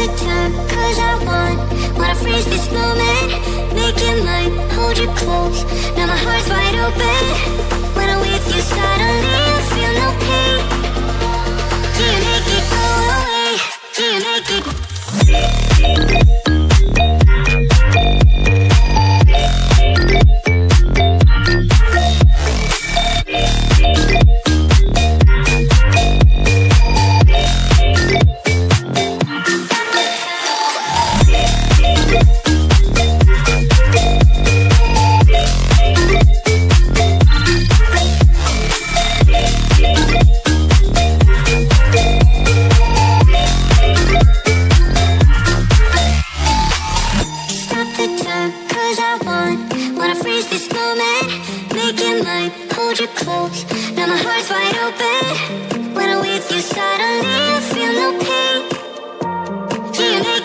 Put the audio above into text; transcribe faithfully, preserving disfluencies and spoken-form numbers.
the time, cause I want Wanna freeze this moment, make it mine, hold you close. Now my heart's wide open. When I'm with you suddenly I feel no pain. Do you make it go away? Do you make it? Hold you close, now my heart's wide open. When I'm with you suddenly I feel no pain. Do you make